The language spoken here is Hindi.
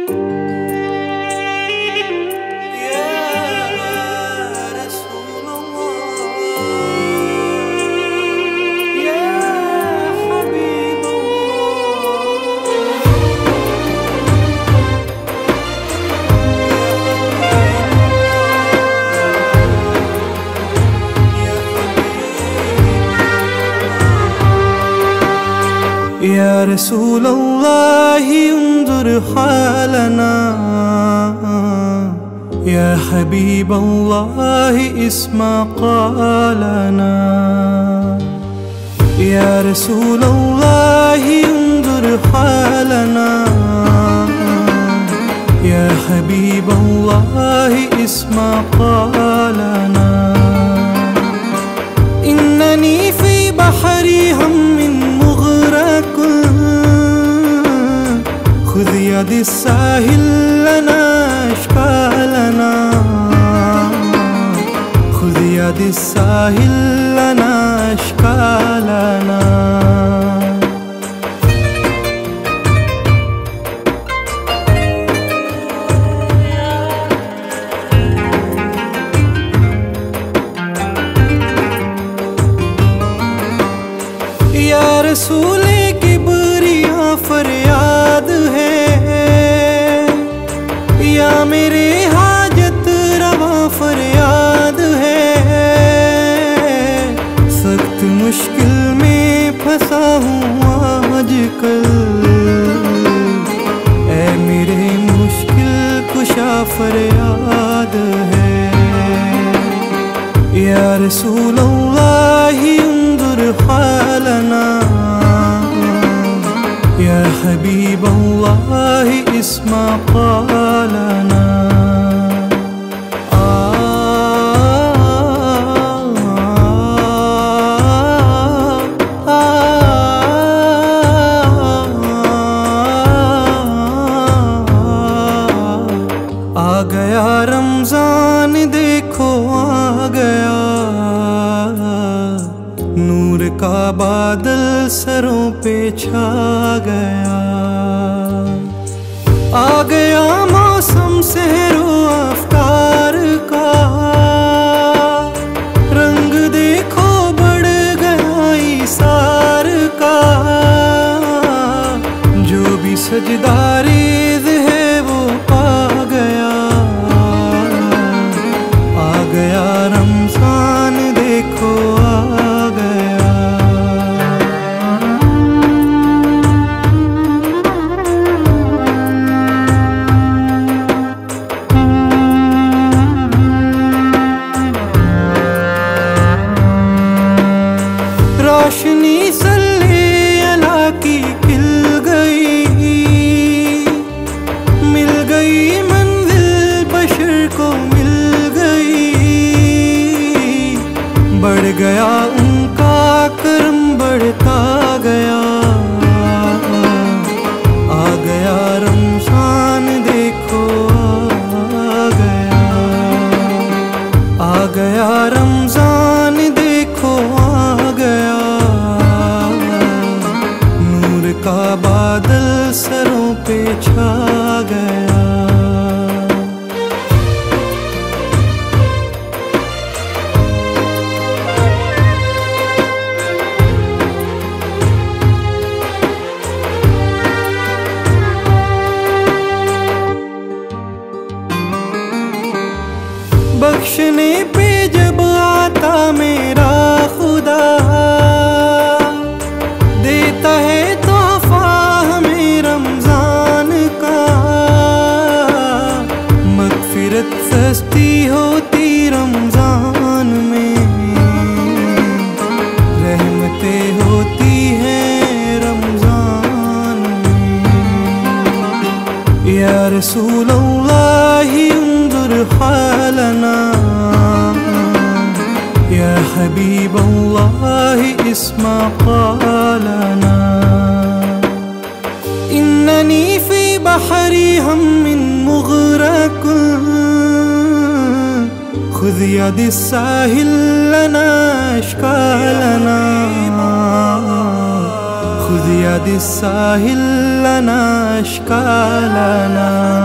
يا رسول الله انظر حالنا، يا حبيب الله اسمع قالنا. يا رسول الله انظر حالنا، يا حبيب الله اسمع قالنا. إنني في بحر هم مغرق، خذ يد الساهل لنا أشكالنا، خذ يد الساهل لنا أشكالنا. या रसूले किबरिया फरियाद है, या मेरे हाजत रवा फरियाद है। सख्त मुश्किल में फंसा हूँ आजकल, ऐ मेरे मुश्किल कुशा फरियाद है। या रसूल अल्लाह انظر حالنا، يا حبيب الله اسمع قالنا. आ गया रमजान देखो आ गया, नूर का बादल सरों पे छा गया। आ गया मौसम सहरो अफ्तार का, रंग देखो बढ़ गया इसार का। जो भी सजदारेज़ है वो पा गया। आ गया रमजान देखो आ गया। रोशनी सल्ले अला की खिल गई, मिल गई मंजिल बशर को मिल गई। बढ़ गया उनका करम बढ़ता गया। आ गया रमजान देखो आ गया। आ गया रमजान देखो आ गया। नूर का बादल सरों पे छा गया। बख्शने पे जब आता मेरा खुदा, देता है तोहफा हमें रमजान का। मगफिरत सस्ती होती रमजान में, रहमतें होती हैं रमजान में। या रसूल अल्लाह انظر حالنا، يا حبيب الله اسمع قالنا. إنني في بحر هم مغرق، خذ يد الساهل لنا أشكالنا، خذ يد الساهل لنا أشكالنا.